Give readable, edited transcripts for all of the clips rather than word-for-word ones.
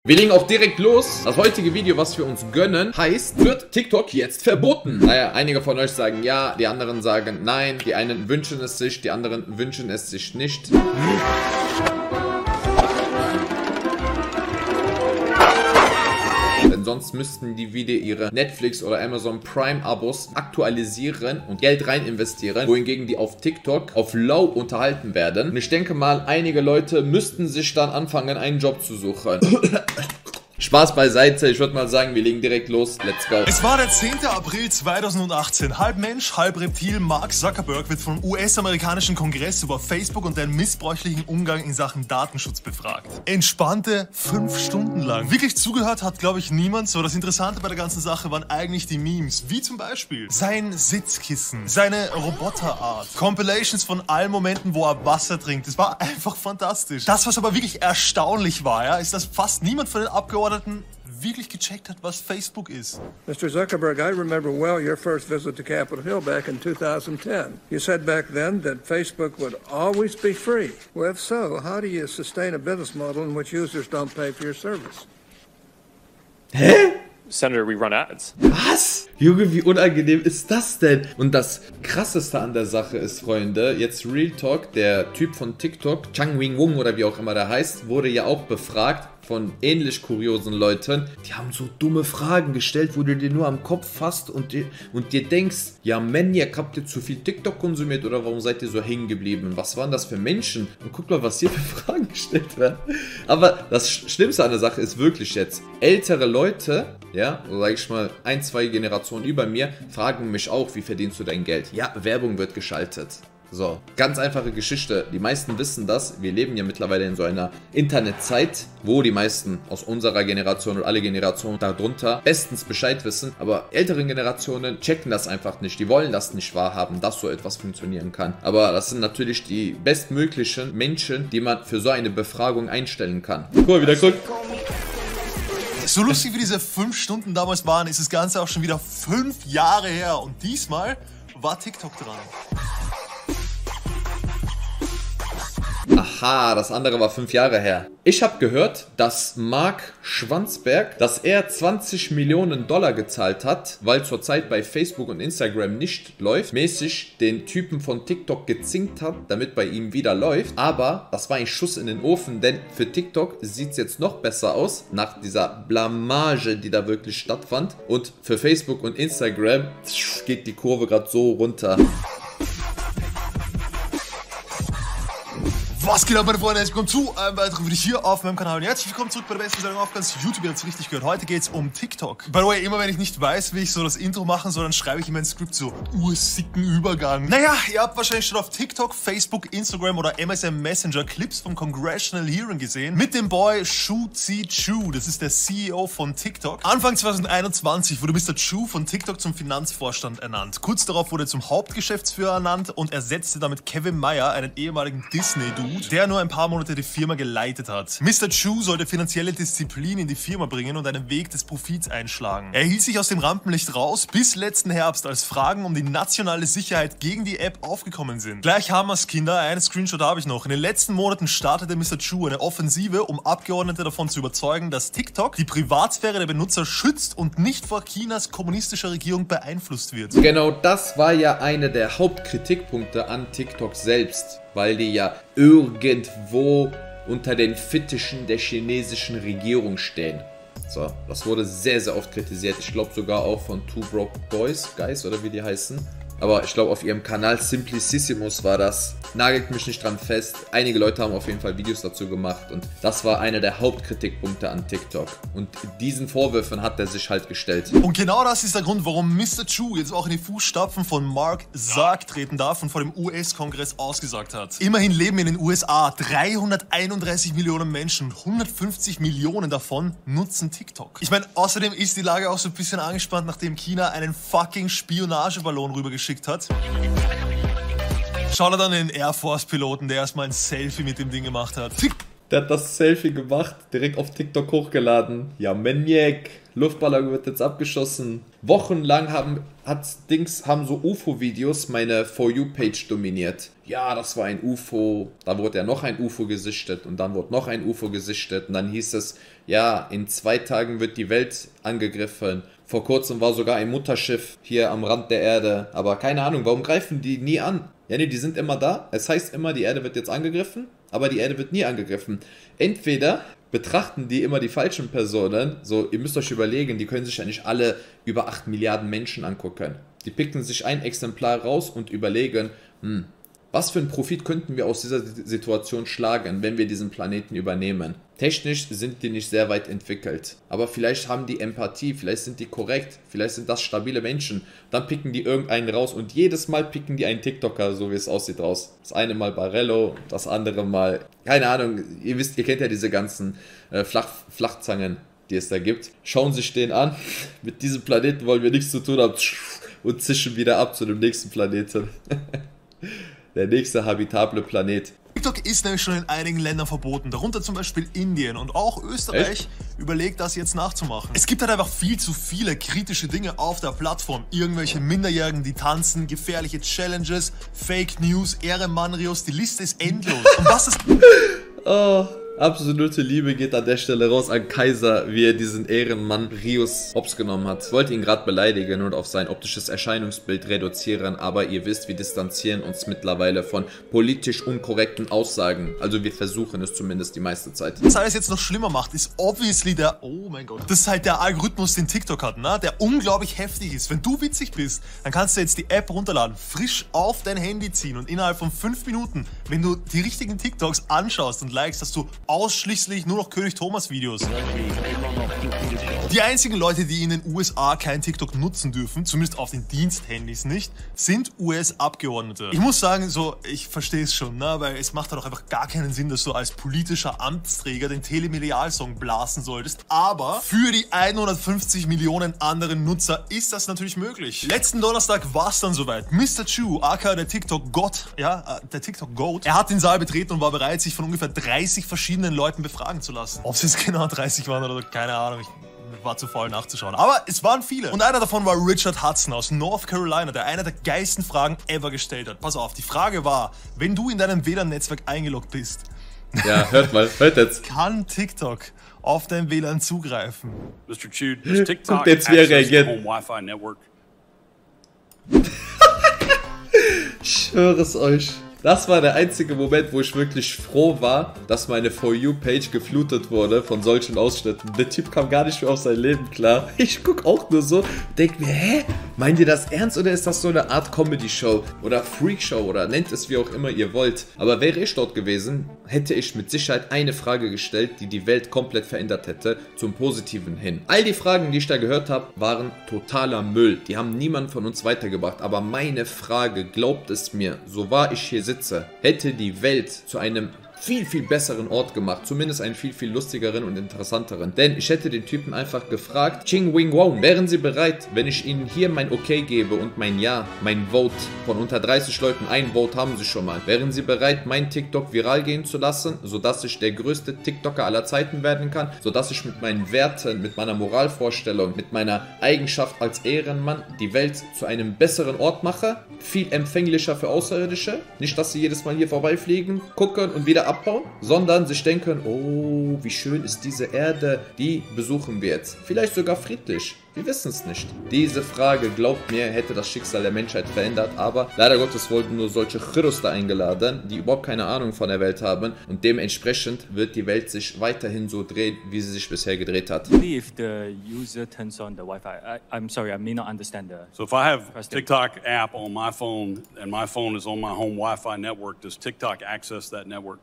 Wir legen auch direkt los. Das heutige Video, was wir uns gönnen, heißt, wird TikTok jetzt verboten? Naja, einige von euch sagen ja, die anderen sagen nein. Die einen wünschen es sich, die anderen wünschen es sich nicht. Denn sonst müssten die wieder ihre Netflix oder Amazon Prime Abos aktualisieren und Geld rein investieren, wohingegen die auf TikTok auf Low unterhalten werden. Und ich denke mal, einige Leute müssten sich dann anfangen, einen Job zu suchen. Spaß beiseite, ich würde mal sagen, wir legen direkt los. Let's go. Es war der 10. April 2018. Halb Mensch, halb Reptil, Mark Zuckerberg wird vom US-amerikanischen Kongress über Facebook und deren missbräuchlichen Umgang in Sachen Datenschutz befragt. Entspannte 5 Stunden lang. Wirklich zugehört hat, glaube ich, niemand. So, das Interessante bei der ganzen Sache waren eigentlich die Memes. Wie zum Beispiel sein Sitzkissen, seine Roboterart, Compilations von allen Momenten, wo er Wasser trinkt. Das war einfach fantastisch. Das, was aber wirklich erstaunlich war, ja, ist, dass fast niemand von den Abgeordneten wirklich gecheckt hat, was Facebook ist. Mr. Zuckerberg, I remember well your first visit to Capitol Hill back in 2010. You said back then that Facebook would always be free. Well, if so, how do you sustain a business model in which users don't pay for your service? Hä? Senator, we run ads. Was? Junge, wie unangenehm ist das denn? Und das Krasseste an der Sache ist, Freunde, jetzt Real Talk, der Typ von TikTok, Chang Wing Wung oder wie auch immer der heißt, wurde ja auch befragt von ähnlich kuriosen Leuten. Die haben so dumme Fragen gestellt, wo du dir nur am Kopf fasst und dir denkst, ja Maniac, habt ihr zu viel TikTok konsumiert oder warum seid ihr so hängen geblieben? Was waren das für Menschen? Und guck mal, was hier für Fragen gestellt werden. Aber das Schlimmste an der Sache ist wirklich jetzt, ältere Leute, ja, oder sag ich mal 1, 2 Generationen über mir, fragen mich auch, wie verdienst du dein Geld? Ja, Werbung wird geschaltet. So, ganz einfache Geschichte. Die meisten wissen das. Wir leben ja mittlerweile in so einer Internetzeit, wo die meisten aus unserer Generation und alle Generationen darunter bestens Bescheid wissen. Aber ältere Generationen checken das einfach nicht. Die wollen das nicht wahrhaben, dass so etwas funktionieren kann. Aber das sind natürlich die bestmöglichen Menschen, die man für so eine Befragung einstellen kann. Cool, wieder guck. So lustig wie diese 5 Stunden damals waren, ist das Ganze auch schon wieder 5 Jahre her. Und diesmal war TikTok dran. Aha, das andere war 5 Jahre her. Ich habe gehört, dass Mark Schwanzberg, dass er 20 Millionen Dollar gezahlt hat, weil zurzeit bei Facebook und Instagram nicht läuft, mäßig den Typen von TikTok gezinkt hat, damit bei ihm wieder läuft. Aber das war ein Schuss in den Ofen, denn für TikTok sieht es jetzt noch besser aus, nach dieser Blamage, die da wirklich stattfand. Und für Facebook und Instagram geht die Kurve gerade so runter. Was geht ab, meine Freunde? Herzlich willkommen zu einem weiteren Video hier auf meinem Kanal. Und herzlich willkommen zurück bei der besten Sendung auf ganz YouTube. Ihr habt es richtig gehört. Heute geht es um TikTok. By the way, immer wenn ich nicht weiß, wie ich so das Intro machen soll, dann schreibe ich in mein Skript so ursicken Übergang. Naja, ihr habt wahrscheinlich schon auf TikTok, Facebook, Instagram oder MSN Messenger Clips vom Congressional Hearing gesehen. Mit dem Boy Shou Zi Chew. Das ist der CEO von TikTok. Anfang 2021 wurde Mr. Chew von TikTok zum Finanzvorstand ernannt. Kurz darauf wurde er zum Hauptgeschäftsführer ernannt und ersetzte damit Kevin Mayer, einen ehemaligen Disney-Dude, der nur ein paar Monate die Firma geleitet hat. Mr. Chew sollte finanzielle Disziplin in die Firma bringen und einen Weg des Profits einschlagen. Er hielt sich aus dem Rampenlicht raus bis letzten Herbst, als Fragen um die nationale Sicherheit gegen die App aufgekommen sind. Gleich haben wir's, Kinder. Einen Screenshot habe ich noch. In den letzten Monaten startete Mr. Chew eine Offensive, um Abgeordnete davon zu überzeugen, dass TikTok die Privatsphäre der Benutzer schützt und nicht vor Chinas kommunistischer Regierung beeinflusst wird. Genau das war ja einer der Hauptkritikpunkte an TikTok selbst, weil die ja irgendwo unter den Fittichen der chinesischen Regierung stehen. So, das wurde sehr, sehr oft kritisiert. Ich glaube sogar auch von Two Broke Guys oder wie die heißen. Aber ich glaube auf ihrem Kanal Simplicissimus war das. Nagelt mich nicht dran fest. Einige Leute haben auf jeden Fall Videos dazu gemacht. Und das war einer der Hauptkritikpunkte an TikTok. Und diesen Vorwürfen hat er sich halt gestellt. Und genau das ist der Grund, warum Mr. Chew jetzt auch in die Fußstapfen von Mark Zuckerberg treten darf und vor dem US-Kongress ausgesagt hat. Immerhin leben in den USA 331 Millionen Menschen. 150 Millionen davon nutzen TikTok. Ich meine, außerdem ist die Lage auch so ein bisschen angespannt, nachdem China einen fucking Spionageballon rübergeschickt hat. Schaut er dann den Air Force Piloten, der erstmal ein Selfie mit dem Ding gemacht hat. Der hat das Selfie gemacht, direkt auf TikTok hochgeladen. Ja, Maniac. Luftballon wird jetzt abgeschossen. Wochenlang haben so UFO-Videos meine For You-Page dominiert. Ja, das war ein UFO. Da wurde ja noch ein UFO gesichtet und dann wurde noch ein UFO gesichtet. Und dann hieß es, ja, in 2 Tagen wird die Welt angegriffen. Vor kurzem war sogar ein Mutterschiff hier am Rand der Erde. Aber keine Ahnung, warum greifen die nie an? Ja, nee, die sind immer da. Es heißt immer, die Erde wird jetzt angegriffen, aber die Erde wird nie angegriffen. Entweder betrachten die immer die falschen Personen, so, ihr müsst euch überlegen, die können sich ja nicht alle über 8 Milliarden Menschen angucken. Die picken sich ein Exemplar raus und überlegen, was für einen Profit könnten wir aus dieser Situation schlagen, wenn wir diesen Planeten übernehmen? Technisch sind die nicht sehr weit entwickelt, aber vielleicht haben die Empathie, vielleicht sind die korrekt, vielleicht sind das stabile Menschen. Dann picken die irgendeinen raus und jedes Mal picken die einen TikToker, so wie es aussieht, raus. Das eine Mal Barello, das andere Mal, keine Ahnung, ihr kennt ja diese ganzen Flachzangen, die es da gibt. Schauen sich den an, mit diesem Planeten wollen wir nichts zu tun haben und zischen wieder ab zu dem nächsten Planeten. Der nächste habitable Planet. TikTok ist nämlich schon in einigen Ländern verboten, darunter zum Beispiel Indien und auch Österreich überlegt, das jetzt nachzumachen. Es gibt halt einfach viel zu viele kritische Dinge auf der Plattform. Irgendwelche Minderjährigen, die tanzen, gefährliche Challenges, Fake News, Ehrenmann-Rios, die Liste ist endlos. Und was ist... Oh, absolute Liebe geht an der Stelle raus an Kaiser, wie er diesen Ehrenmann Rios hops genommen hat. Ich wollte ihn gerade beleidigen und auf sein optisches Erscheinungsbild reduzieren, aber ihr wisst, wir distanzieren uns mittlerweile von politisch unkorrekten Aussagen. Also wir versuchen es zumindest die meiste Zeit. Was alles jetzt noch schlimmer macht, ist obviously oh mein Gott, das ist halt der Algorithmus, den TikTok hat, ne? Der unglaublich heftig ist. Wenn du witzig bist, dann kannst du jetzt die App runterladen, frisch auf dein Handy ziehen und innerhalb von 5 Minuten, wenn du die richtigen TikToks anschaust und likest, hast du ausschließlich nur noch König Thomas Videos. Die einzigen Leute, die in den USA kein TikTok nutzen dürfen, zumindest auf den Diensthandys nicht, sind US-Abgeordnete. Ich muss sagen, so, ich verstehe es schon, ne, weil es macht halt auch einfach gar keinen Sinn, dass du als politischer Amtsträger den Telemedialsong blasen solltest. Aber für die 150 Millionen anderen Nutzer ist das natürlich möglich. Letzten Donnerstag war es dann soweit. Mr. Chu, aka der TikTok-Gott, ja, der TikTok-Goat, er hat den Saal betreten und war bereit, sich von ungefähr 30 verschiedenen Leuten befragen zu lassen. Ob es jetzt genau 30 waren oder keine Ahnung, ich war zu faul nachzuschauen. Aber es waren viele. Und einer davon war Richard Hudson aus North Carolina, der einer der geilsten Fragen ever gestellt hat. Pass auf, die Frage war, wenn du in deinem WLAN-Netzwerk eingeloggt bist. Ja, hört jetzt. Kann TikTok auf dein WLAN zugreifen? Mr. Chu, does TikTok jetzt, wie er access the reagiert. home Wi-Fi network? Ich höre es euch. Das war der einzige Moment, wo ich wirklich froh war, dass meine For You-Page geflutet wurde von solchen Ausschnitten. Der Typ kam gar nicht mehr auf sein Leben klar. Ich guck auch nur so, denk mir, hä? Meint ihr das ernst oder ist das so eine Art Comedy-Show oder Freak-Show oder nennt es wie auch immer ihr wollt? Aber wäre ich dort gewesen, hätte ich mit Sicherheit eine Frage gestellt, die die Welt komplett verändert hätte, zum Positiven hin. All die Fragen, die ich da gehört habe, waren totaler Müll. Die haben niemanden von uns weitergebracht. Aber meine Frage, glaubt es mir, so wahr ich hier sitze, hätte die Welt zu einem viel, viel besseren Ort gemacht. Zumindest einen viel, viel lustigeren und interessanteren. Denn ich hätte den Typen einfach gefragt, Ching Wing Wong, wären Sie bereit, wenn ich Ihnen hier mein Okay gebe und mein Ja, mein Vote von unter 30 Leuten, ein Vote haben Sie schon mal. Wären Sie bereit, mein TikTok viral gehen zu lassen, sodass ich der größte TikToker aller Zeiten werden kann, sodass ich mit meinen Werten, mit meiner Moralvorstellung, mit meiner Eigenschaft als Ehrenmann die Welt zu einem besseren Ort mache? Viel empfänglicher für Außerirdische? Nicht, dass sie jedes Mal hier vorbeifliegen, gucken und wieder abbauen, sondern sich denken, oh, wie schön ist diese Erde, die besuchen wir jetzt. Vielleicht sogar friedlich. Wir wissen es nicht. Diese Frage, glaubt mir, hätte das Schicksal der Menschheit verändert, aber leider Gottes wurden nur solche Chirros da eingeladen, die überhaupt keine Ahnung von der Welt haben und dementsprechend wird die Welt sich weiterhin so drehen, wie sie sich bisher gedreht hat. If the user turns on the Wi-Fi, I'm sorry, I may not understand the So if I have TikTok app on my phone and my phone is on my home Wi-Fi network, does TikTok access that network?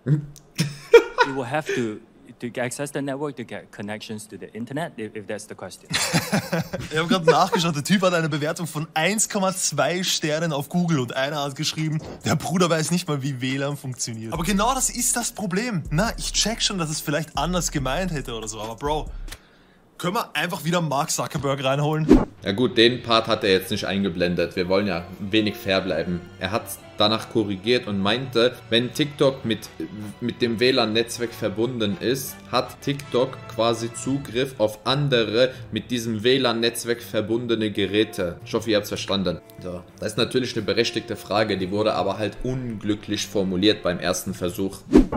You will have to access the network to get connections to the internet, if that's the question. Ich habe gerade nachgeschaut, der Typ hat eine Bewertung von 1,2 Sternen auf Google und einer hat geschrieben, der Bruder weiß nicht mal, wie WLAN funktioniert. Aber genau das ist das Problem. Na, ich check schon, dass es vielleicht anders gemeint hätte oder so, aber Bro, können wir einfach wieder Mark Zuckerberg reinholen? Ja gut, den Part hat er jetzt nicht eingeblendet. Wir wollen ja ein wenig fair bleiben. Er hat danach korrigiert und meinte, wenn TikTok mit dem WLAN-Netzwerk verbunden ist, hat TikTok quasi Zugriff auf andere mit diesem WLAN-Netzwerk verbundene Geräte. Ich hoffe, ihr habt es verstanden. So. Das ist natürlich eine berechtigte Frage, die wurde aber halt unglücklich formuliert beim ersten Versuch.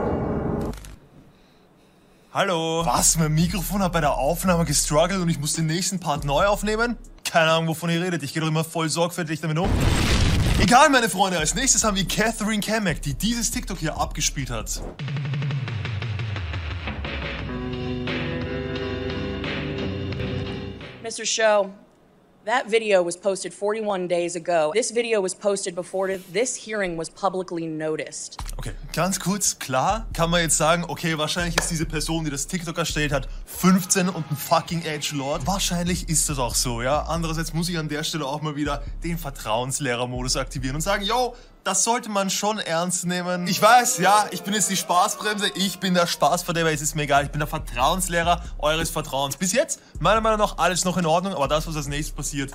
Hallo? Was? Mein Mikrofon hat bei der Aufnahme gestruggelt und ich muss den nächsten Part neu aufnehmen? Keine Ahnung, wovon ihr redet. Ich gehe doch immer voll sorgfältig damit um. Egal, meine Freunde. Als nächstes haben wir Catherine Kamek, die dieses TikTok hier abgespielt hat. Mr. Show, that video was posted 41 days ago. This video was posted before this hearing was publicly noticed. Okay, ganz kurz, klar, kann man jetzt sagen, okay, wahrscheinlich ist diese Person, die das TikTok erstellt hat, 15 und ein fucking Edgelord. Wahrscheinlich ist das auch so, ja. Andererseits muss ich an der Stelle auch mal wieder den Vertrauenslehrer-Modus aktivieren und sagen, yo, das sollte man schon ernst nehmen. Ich weiß, ja, ich bin jetzt die Spaßbremse, ich bin der Spaßverderber, es ist mir egal, ich bin der Vertrauenslehrer eures Vertrauens. Bis jetzt, meiner Meinung nach, alles noch in Ordnung, aber das, was als nächstes passiert,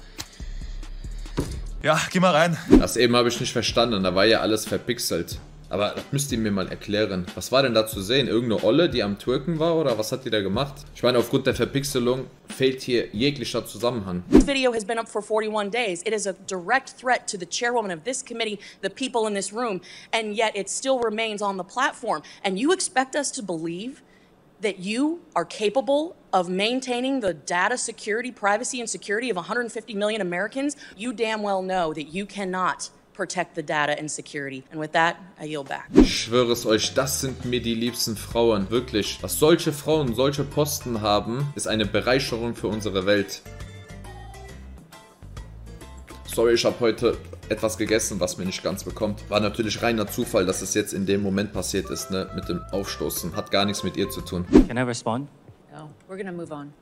ja, geh mal rein. Das eben habe ich nicht verstanden, da war ja alles verpixelt. Aber das müsst ihr mir mal erklären. Was war denn da zu sehen? Irgendeine Olle, die am Twerken war oder was hat die da gemacht? Ich meine, aufgrund der Verpixelung fehlt hier jeglicher Zusammenhang. This video has been up for 41 days. It is a direct threat to the chairwoman of this committee, the people in this room, and yet it still remains on the platform. And you expect us to believe that you are capable of maintaining the data security, privacy and security of 150 million Americans? You damn well know that you cannot protect the data and security. And with that, I yield back. Ich schwöre es euch, das sind mir die liebsten Frauen. Wirklich. Dass solche Frauen solche Posten haben, ist eine Bereicherung für unsere Welt. Sorry, ich habe heute etwas gegessen, was mir nicht ganz bekommt. War natürlich reiner Zufall, dass es jetzt in dem Moment passiert ist, ne? Mit dem Aufstoßen. Hat gar nichts mit ihr zu tun. Can I respond? No, we're gonna move on.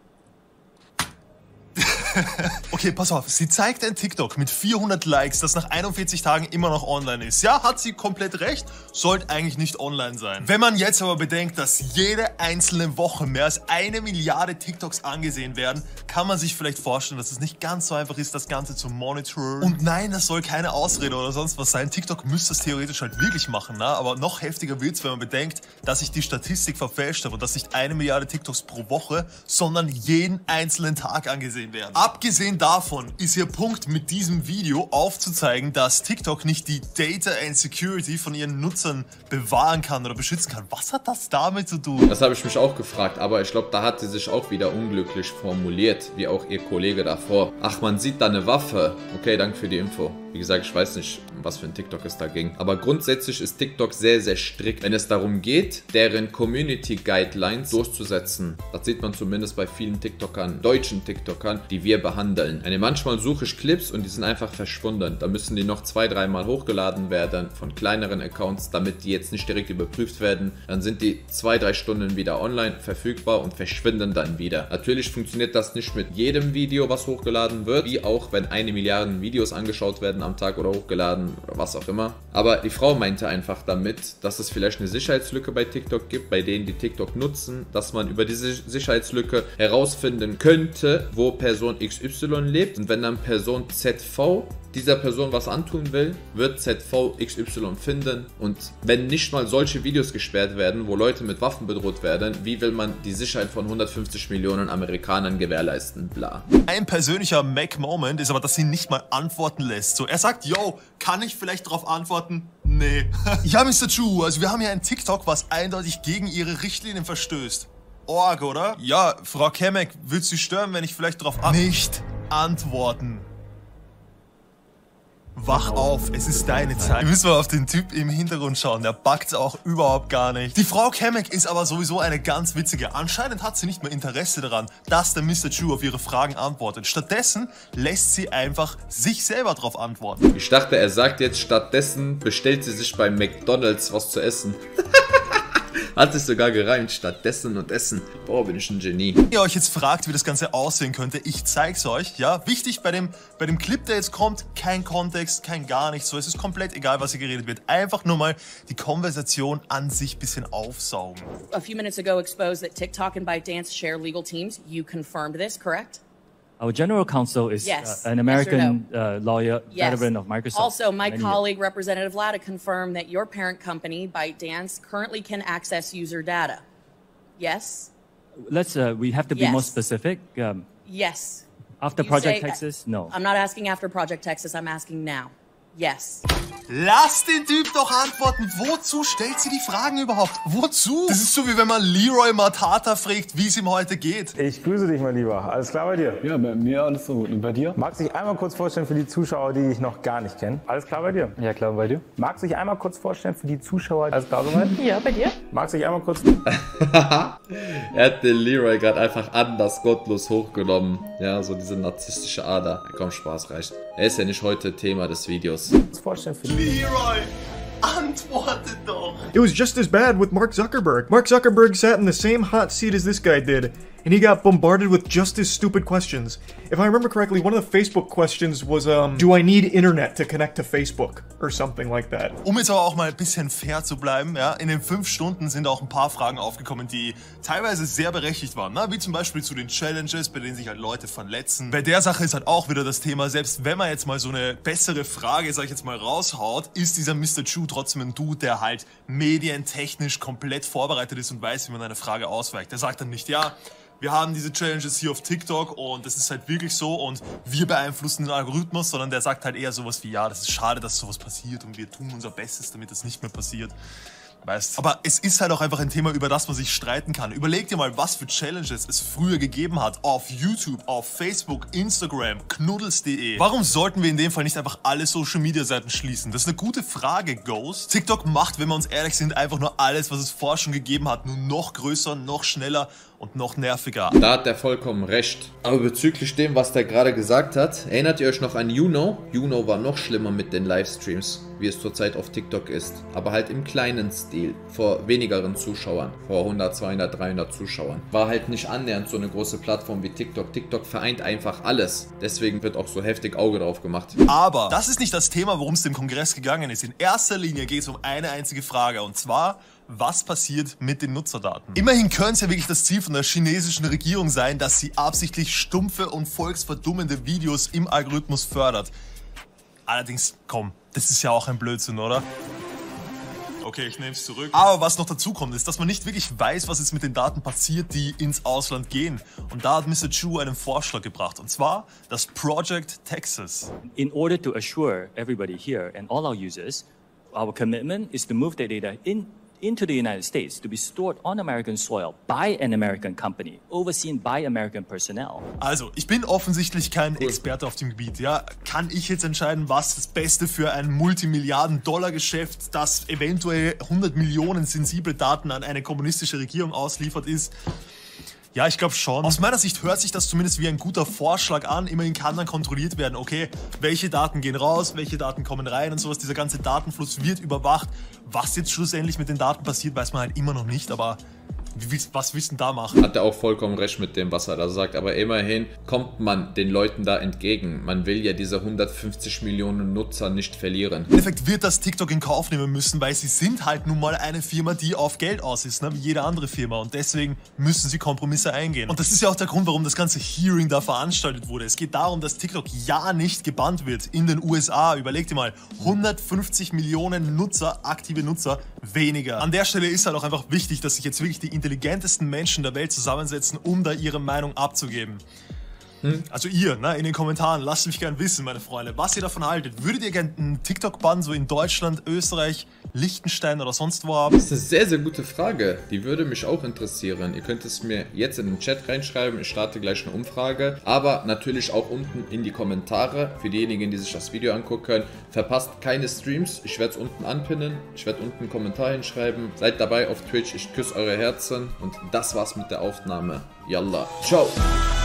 Okay, pass auf. Sie zeigt ein TikTok mit 400 Likes, das nach 41 Tagen immer noch online ist. Ja, hat sie komplett recht, sollte eigentlich nicht online sein. Wenn man jetzt aber bedenkt, dass jede einzelne Woche mehr als 1 Milliarde TikToks angesehen werden, kann man sich vielleicht vorstellen, dass es nicht ganz so einfach ist, das Ganze zu monitoren. Und nein, das soll keine Ausrede oder sonst was sein. TikTok müsste es theoretisch halt wirklich machen, ne? Aber noch heftiger wird's, wenn man bedenkt, dass sich die Statistik verfälscht hat und dass nicht 1 Milliarde TikToks pro Woche, sondern jeden einzelnen Tag angesehen werden. Abgesehen davon ist ihr Punkt mit diesem Video aufzuzeigen, dass TikTok nicht die Data and Security von ihren Nutzern bewahren kann oder beschützen kann. Was hat das damit zu tun? Das habe ich mich auch gefragt, aber ich glaube, da hat sie sich auch wieder unglücklich formuliert, wie auch ihr Kollege davor. Ach, man sieht da eine Waffe. Okay, danke für die Info. Wie gesagt, ich weiß nicht, um was für ein TikTok es da ging. Aber grundsätzlich ist TikTok sehr, sehr strikt, wenn es darum geht, deren Community Guidelines durchzusetzen. Das sieht man zumindest bei vielen TikTokern, deutschen TikTokern, die wir behandeln. Manchmal suche ich Clips und die sind einfach verschwunden. Da müssen die noch 2-3 Mal hochgeladen werden von kleineren Accounts, damit die jetzt nicht direkt überprüft werden. Dann sind die 2-3 Stunden wieder online verfügbar und verschwinden dann wieder. Natürlich funktioniert das nicht mit jedem Video, was hochgeladen wird, wie auch wenn 1 Milliarde Videos angeschaut werden am Tag oder hochgeladen oder was auch immer. Aber die Frau meinte einfach damit, dass es vielleicht eine Sicherheitslücke bei TikTok gibt, bei denen die TikTok nutzen, dass man über diese Sicherheitslücke herausfinden könnte, wo Person XY lebt. Und wenn dann Person ZV dieser Person was antun will, wird ZV XY finden. Und wenn nicht mal solche Videos gesperrt werden, wo Leute mit Waffen bedroht werden, wie will man die Sicherheit von 150 Millionen Amerikanern gewährleisten? Bla. Ein persönlicher Mac-Moment ist aber, dass sie nicht mal antworten lässt. So, er sagt, yo, kann ich vielleicht darauf antworten? Nee. Ja, Mr. Chu, also wir haben hier ein TikTok, was eindeutig gegen ihre Richtlinien verstößt. Org, oder? Ja, Frau Kamek, würd's Sie stören, wenn ich vielleicht darauf nicht antworten? Wach auf, es ist deine Zeit. Wir müssen mal auf den Typ im Hintergrund schauen, der backt auch überhaupt gar nicht. Die Frau Kamek ist aber sowieso eine ganz witzige. Anscheinend hat sie nicht mehr Interesse daran, dass der Mr. Chu auf ihre Fragen antwortet. Stattdessen lässt sie einfach sich selber darauf antworten. Ich dachte, er sagt jetzt, stattdessen bestellt sie sich bei McDonald's was zu essen. Hat sich sogar gereimt, stattdessen und essen. Boah, bin ich ein Genie. Wenn ihr euch jetzt fragt, wie das Ganze aussehen könnte, ich zeig's euch. Ja, wichtig bei dem Clip, der jetzt kommt, kein Kontext, kein gar nichts. So, es ist komplett egal, was hier geredet wird. Einfach nur mal die Konversation an sich ein bisschen aufsaugen. A few minutes ago exposed that TikTok and ByteDance share legal teams. You confirmed this, correct? Our general counsel is Yes. an Yes or American lawyer, Yes. veteran of Microsoft. Also, my many colleague, Representative Latta, confirmed that your parent company, ByteDance, currently can access user data. Yes? We have to be more Yes. specific. Yes. After You Project say- Texas, no. I'm not asking after Project Texas, I'm asking now. Yes. Lass den Typ doch antworten. Wozu stellt sie die Fragen überhaupt? Wozu? Das ist so, wie wenn man Leroy Matata fragt, wie es ihm heute geht. Ich grüße dich, mein Lieber. Alles klar bei dir? Ja, bei mir alles so gut. Und bei dir? Magst du dich einmal kurz vorstellen für die Zuschauer, die dich noch gar nicht kennen? Alles klar bei dir? Ja, klar, bei dir? Magst du dich einmal kurz vorstellen für die Zuschauer? Alles klar soweit? Ja, bei dir? Magst du dich einmal kurz... Er hat den Leroy gerade einfach anders gottlos hochgenommen. Ja, so diese narzisstische Ader. Komm, Spaß reicht. Er ist ja nicht heute Thema des Videos. vorstellen für Leroy, antworte doch. It was just as bad with Mark Zuckerberg. Mark Zuckerberg sat in the same hot seat as this guy did, and he got bombarded with just as stupid questions. If I remember correctly, one of the Facebook questions was, do I need internet to connect to Facebook? Or something like that. Um jetzt aber auch mal ein bisschen fair zu bleiben, ja, in den 5 Stunden sind auch ein paar Fragen aufgekommen, die teilweise sehr berechtigt waren, ne? Wie zum Beispiel zu den Challenges, bei denen sich halt Leute verletzen. Bei der Sache ist halt auch wieder das Thema, selbst wenn man jetzt mal so eine bessere Frage, sag ich jetzt mal, raushaut, ist dieser Mr. Chu trotzdem ein Dude, der halt medientechnisch komplett vorbereitet ist und weiß, wie man eine Frage ausweicht. Der sagt dann nicht, ja, wir haben diese Challenges hier auf TikTok und das ist halt wirklich so und wir beeinflussen den Algorithmus, sondern der sagt halt eher sowas wie, ja, das ist schade, dass sowas passiert und wir tun unser Bestes, damit das nicht mehr passiert. Weißt. Aber es ist halt auch einfach ein Thema, über das man sich streiten kann. Überleg dir mal, was für Challenges es früher gegeben hat auf YouTube, auf Facebook, Instagram, knuddels.de. Warum sollten wir in dem Fall nicht einfach alle Social-Media-Seiten schließen? Das ist eine gute Frage, Ghost. TikTok macht, wenn wir uns ehrlich sind, einfach nur alles, was es vorher schon gegeben hat, nur noch größer, noch schneller und noch nerviger. Da hat er vollkommen recht. Aber bezüglich dem, was der gerade gesagt hat, erinnert ihr euch noch an Juno? Juno war noch schlimmer mit den Livestreams, wie es zurzeit auf TikTok ist. Aber halt im kleinen Stil, vor wenigeren Zuschauern, vor 100, 200, 300 Zuschauern. War halt nicht annähernd so eine große Plattform wie TikTok. TikTok vereint einfach alles. Deswegen wird auch so heftig Auge drauf gemacht. Aber das ist nicht das Thema, worum es dem Kongress gegangen ist. In erster Linie geht es um eine einzige Frage und zwar: Was passiert mit den Nutzerdaten? Immerhin könnte es ja wirklich das Ziel von der chinesischen Regierung sein, dass sie absichtlich stumpfe und volksverdummende Videos im Algorithmus fördert. Allerdings, komm, das ist ja auch ein Blödsinn, oder? Okay, ich nehme es zurück. Aber was noch dazu kommt, ist, dass man nicht wirklich weiß, was jetzt mit den Daten passiert, die ins Ausland gehen. Und da hat Mr. Chu einen Vorschlag gebracht, und zwar das Project Texas. In order to assure everybody here and all our users, our commitment is to move the data into the United States to be stored on American soil by an American company, overseen by American personnel. Also, ich bin offensichtlich kein Experte auf dem Gebiet, ja. Kann ich jetzt entscheiden, was das Beste für ein Multimilliarden-Dollar-Geschäft, das eventuell 100 Millionen sensible Daten an eine kommunistische Regierung ausliefert, ist? Ja, ich glaube schon. Aus meiner Sicht hört sich das zumindest wie ein guter Vorschlag an. Immerhin kann dann kontrolliert werden, okay, welche Daten gehen raus, welche Daten kommen rein und sowas. Dieser ganze Datenfluss wird überwacht. Was jetzt schlussendlich mit den Daten passiert, weiß man halt immer noch nicht, aber was willst du denn da machen? Hat er auch vollkommen recht mit dem, was er da sagt. Aber immerhin kommt man den Leuten da entgegen. Man will ja diese 150 Millionen Nutzer nicht verlieren. Im Endeffekt wird das TikTok in Kauf nehmen müssen, weil sie sind halt nun mal eine Firma, die auf Geld aus ist, ne? Wie jede andere Firma. Und deswegen müssen sie Kompromisse eingehen. Und das ist ja auch der Grund, warum das ganze Hearing da veranstaltet wurde. Es geht darum, dass TikTok ja nicht gebannt wird in den USA. Überleg dir mal, 150 Millionen Nutzer, aktive Nutzer, weniger. An der Stelle ist halt auch einfach wichtig, dass sich jetzt wirklich die intelligentesten Menschen der Welt zusammensetzen, um da ihre Meinung abzugeben. Also ihr, ne, in den Kommentaren, lasst mich gerne wissen, meine Freunde, was ihr davon haltet. Würdet ihr gerne einen TikTok-Bann so in Deutschland, Österreich, Liechtenstein oder sonst wo haben? Das ist eine sehr, sehr gute Frage. Die würde mich auch interessieren. Ihr könnt es mir jetzt in den Chat reinschreiben. Ich starte gleich eine Umfrage. Aber natürlich auch unten in die Kommentare. Für diejenigen, die sich das Video angucken. Verpasst keine Streams. Ich werde es unten anpinnen. Ich werde unten einen Kommentar hinschreiben. Seid dabei auf Twitch. Ich küsse eure Herzen. Und das war's mit der Aufnahme. Yalla. Ciao.